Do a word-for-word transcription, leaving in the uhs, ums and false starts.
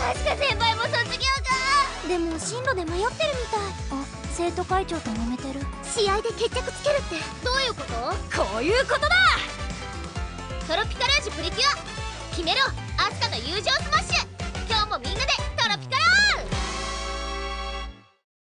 アスカ先輩も卒業か。でも進路で迷ってるみたい。あ、生徒会長と揉めてる。試合で決着つけるってどういうこと？こういうことだ。トロピカルージュプリキュア決めろ。アスカの優